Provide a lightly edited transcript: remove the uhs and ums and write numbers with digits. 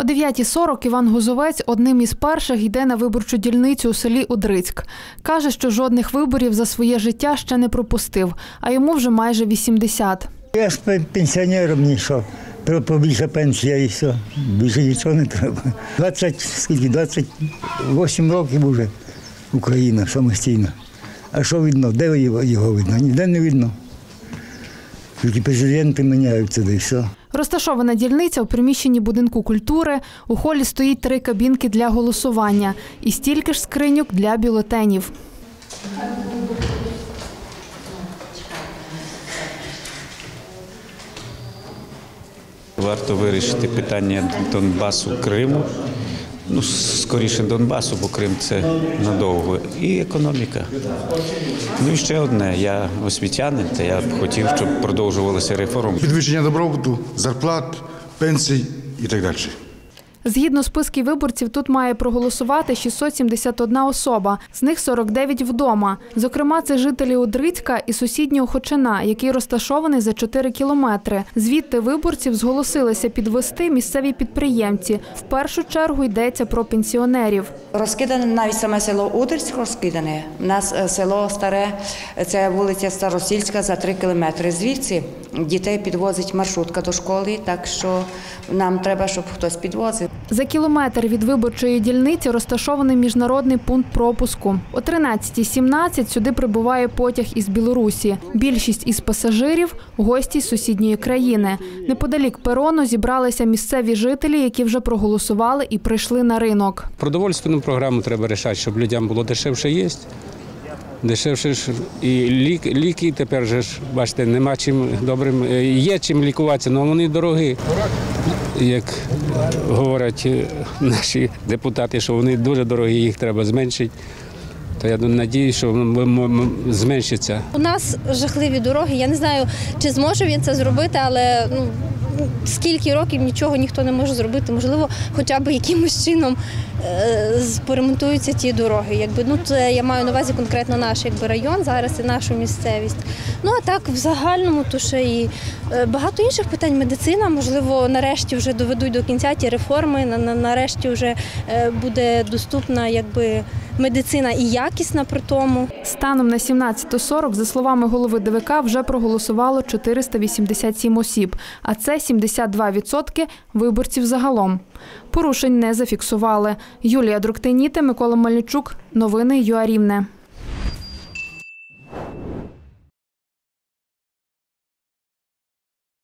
О 9:40 Іван Гузовець одним із перших йде на виборчу дільницю у селі Удрицьк. Каже, що жодних виборів за своє життя ще не пропустив, а йому вже майже 80. Я ж пенсіонер, мені що, побільше пенсія і все, більше нічого не треба. 28 років вже Україна самостійна. А що видно, де його видно? Ніде не видно. Тільки президенти міняються, де і все. Розташована дільниця у приміщенні будинку культури. У холі стоїть 3 кабінки для голосування і стільки ж скриньок для бюлетенів. Варто вирішити питання Донбасу, Криму. Скоріше Донбасу, бо Крим – це надовго. І економіка. І ще одне. Я освітянин, та я б хотів, щоб продовжувалися реформи. Підвищення добробуту, зарплат, пенсій і так далі. Згідно списків виборців, тут має проголосувати 671 особа, з них 49 вдома. Зокрема, це жителі Удрицька і сусіднього Хочина, який розташований за 4 кілометри. Звідти виборців зголосилися підвести місцеві підприємці. В першу чергу йдеться про пенсіонерів. Розкидане навіть саме село Удрицьк розкидане. У нас село старе, це вулиця Старосільська за 3 кілометри. Звідси дітей підвозить маршрутка до школи, так що нам треба, щоб хтось підвозив. За кілометр від виборчої дільниці розташований міжнародний пункт пропуску. О 13:17 сюди прибуває потяг із Білорусі. Більшість із пасажирів – гості з сусідньої країни. Неподалік перону зібралися місцеві жителі, які вже проголосували і прийшли на ринок. Продовольственну програму треба вирішати, щоб людям було дешевше їсти. Дешевше ж і ліки тепер же ж, бачите, нема чим добрим, є чим лікуватися, але вони дорогі. Як говорять наші депутати, що вони дуже дорогі, їх треба зменшити, то я сподіваюся, що зменшиться. У нас жахливі дороги, я не знаю, чи зможе він це зробити, але скільки років нічого ніхто не може зробити. Можливо, хоча б якимось чином поремонтуються ті дороги. Це я маю на увазі конкретно наш район зараз і нашу місцевість. А так, в загальному, то ще і багато інших питань. Медицина, можливо, нарешті вже доведуть до кінця ті реформи, нарешті вже буде доступна медицина і якісна при тому. Станом на 17:40, за словами голови ДВК, вже проголосувало 487 осіб, а це 72% виборців загалом. Порушень не зафіксували. Юлія Друктеніта, Микола Мельничук. Новини ЮА Рівне.